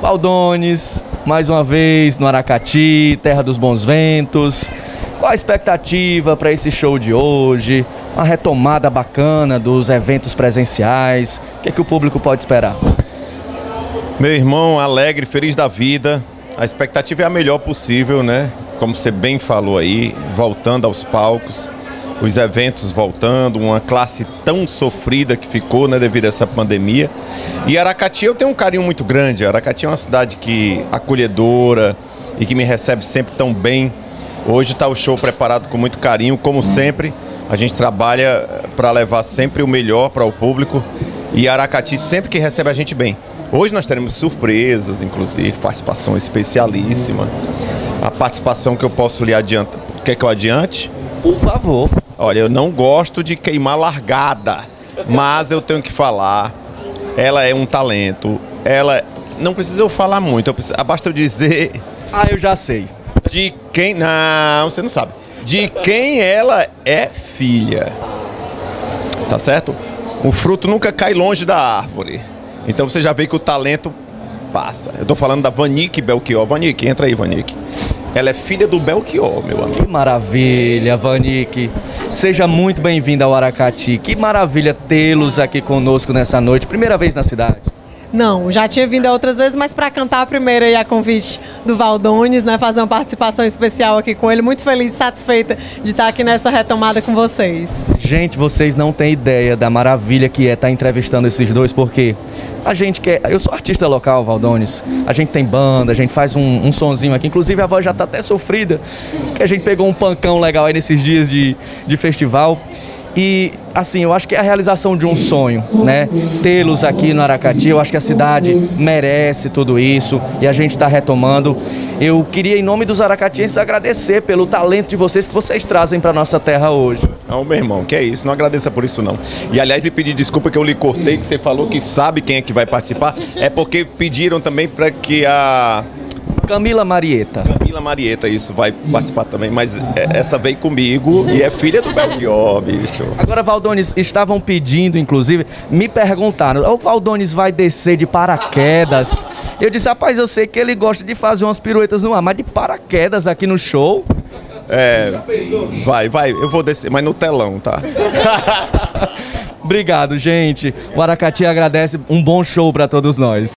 Valdones, mais uma vez no Aracati, terra dos bons ventos. Qual a expectativa para esse show de hoje? Uma retomada bacana dos eventos presenciais. O que é que o público pode esperar? Meu irmão, alegre, feliz da vida. A expectativa é a melhor possível, né? Como você bem falou aí, voltando aos palcos, os eventos voltando, uma classe tão sofrida que ficou, né, devido a essa pandemia. E Aracati eu tenho um carinho muito grande. Aracati é uma cidade acolhedora e que me recebe sempre tão bem. Hoje está o show preparado com muito carinho, como sempre. A gente trabalha para levar sempre o melhor para o público e Aracati sempre que recebe a gente bem. Hoje nós teremos surpresas, inclusive, participação especialíssima. A participação que eu posso lhe adiantar. Quer que eu adiante? Por favor. Olha, eu não gosto de queimar largada, mas eu tenho que falar. Ela é um talento. Ela não precisa eu falar muito, basta eu dizer. Ah, eu já sei. De quem... Não, você não sabe. De quem ela é filha. Tá certo? O fruto nunca cai longe da árvore. Então você já vê que o talento passa. Eu tô falando da Vanique Belchior. Vanique, entra aí, Vanique. Ela é filha do Belchior, meu amigo. Que maravilha, Vanique. Seja muito bem-vinda ao Aracati. Que maravilha tê-los aqui conosco nessa noite. Primeira vez na cidade. Não, já tinha vindo outras vezes, mas para cantar primeiro aí a convite do Valdones, né, fazer uma participação especial aqui com ele. Muito feliz e satisfeita de estar aqui nessa retomada com vocês. Gente, vocês não têm ideia da maravilha que é estar entrevistando esses dois, porque a gente quer... Eu sou artista local, Valdones. A gente tem banda, a gente faz um sonzinho aqui. Inclusive a voz já está até sofrida, porque a gente pegou um pancão legal aí nesses dias de festival. E, assim, eu acho que é a realização de um sonho, né? Tê-los aqui no Aracati, eu acho que a cidade merece tudo isso e a gente está retomando. Eu queria, em nome dos aracatienses, agradecer pelo talento de vocês que vocês trazem para nossa terra hoje. Não, meu irmão, que é isso, não agradeça por isso não. E, aliás, lhe pedi desculpa que eu lhe cortei, que você falou que sabe quem é que vai participar. É porque pediram também para que a... Camila Marieta. Camila Marieta, isso, vai participar também, mas essa veio comigo e é filha do Belchior, bicho. Agora, Valdones, estavam pedindo, inclusive, me perguntaram, o Valdones vai descer de paraquedas? Eu disse, rapaz, eu sei que ele gosta de fazer umas piruetas no ar, mas de paraquedas aqui no show? Vai, eu vou descer, mas no telão, tá? Obrigado, gente. O Aracati agradece, um bom show para todos nós.